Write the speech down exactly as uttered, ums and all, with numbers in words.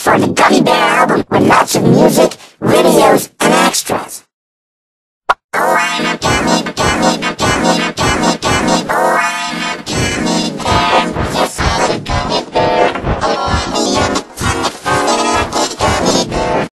for the Gummy Bear album with lots of music, videos,